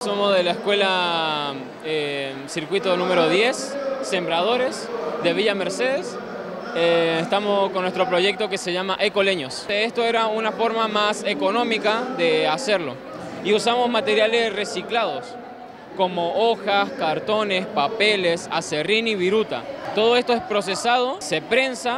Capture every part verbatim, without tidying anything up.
Somos de la escuela eh, circuito número diez, Sembradores, de Villa Mercedes. Eh, estamos con nuestro proyecto que se llama Ecoleños. Esto era una forma más económica de hacerlo y usamos materiales reciclados como hojas, cartones, papeles, acerrín y viruta. Todo esto es procesado, se prensa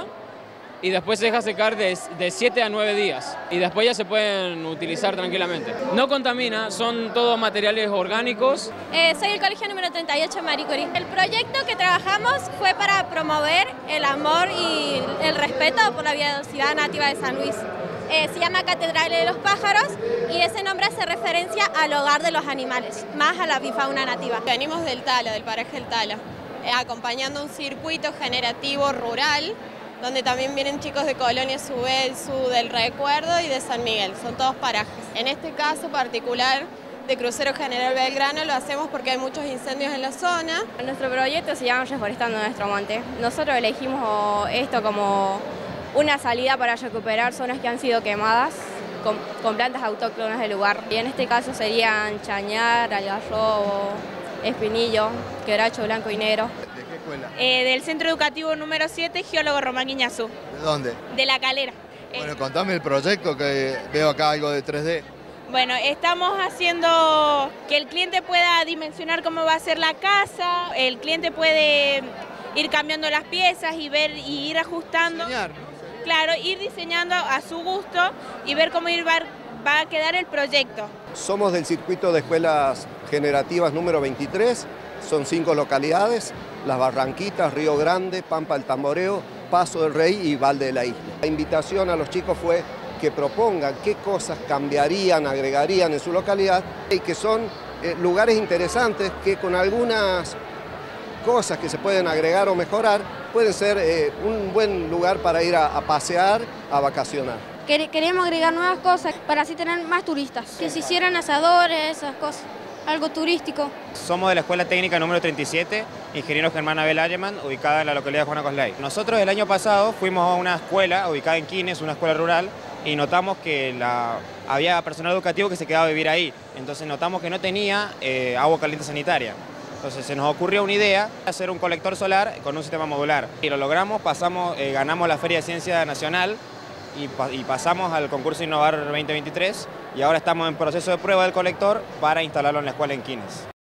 y después se deja secar de, de siete a nueve días y después ya se pueden utilizar tranquilamente. No contamina, son todos materiales orgánicos. Eh, soy del colegio número treinta y ocho Marie Curie. El proyecto que trabajamos fue para promover el amor y el respeto por la biodiversidad nativa de San Luis. Eh, se llama Catedral de los Pájaros y ese nombre hace referencia al hogar de los animales, más a la bifauna nativa. Venimos del Tala, del paraje del Tala, eh, acompañando un circuito generativo rural, donde también vienen chicos de Colonia Subel, Su del Recuerdo y de San Miguel, son todos parajes. En este caso particular de Crucero General Belgrano lo hacemos porque hay muchos incendios en la zona. Nuestro proyecto se llama Reforestando Nuestro Monte. Nosotros elegimos esto como una salida para recuperar zonas que han sido quemadas con, con plantas autóctonas del lugar. Y en este caso serían chañar, algarrobo, espinillo, quebracho blanco y negro. ¿De qué escuela? Eh, del Centro Educativo número siete, Geólogo Román Guiñazú. ¿De dónde? De La Calera. Bueno, Eh, contame el proyecto, que veo acá algo de tres D. bueno, estamos haciendo que el cliente pueda dimensionar cómo va a ser la casa, el cliente puede ir cambiando las piezas y ver y ir ajustando. Diseñar, ¿no? Claro, ir diseñando a su gusto y ver cómo ir va, va a quedar el proyecto. Somos del circuito de escuelas generativas número veintitrés, son cinco localidades, Las Barranquitas, Río Grande, Pampa del Tamboreo, Paso del Rey y Valde de la Isla. La invitación a los chicos fue que propongan qué cosas cambiarían, agregarían en su localidad y que son eh, lugares interesantes que con algunas cosas que se pueden agregar o mejorar pueden ser eh, un buen lugar para ir a, a pasear, a vacacionar. Queremos agregar nuevas cosas para así tener más turistas, que se hicieran asadores, esas cosas, algo turístico. Somos de la Escuela Técnica número treinta y siete, Ingeniero Germán Abel Alleman, ubicada en la localidad de Juana Coslay. Nosotros el año pasado fuimos a una escuela ubicada en Quines, una escuela rural, y notamos que la, había personal educativo que se quedaba a vivir ahí. Entonces notamos que no tenía eh, agua caliente sanitaria. Entonces se nos ocurrió una idea, hacer un colector solar con un sistema modular. Y lo logramos, pasamos, eh, ganamos la Feria de Ciencia Nacional y, pa y pasamos al concurso Innovar veinte veintitrés y ahora estamos en proceso de prueba del colector para instalarlo en la escuela en Quines.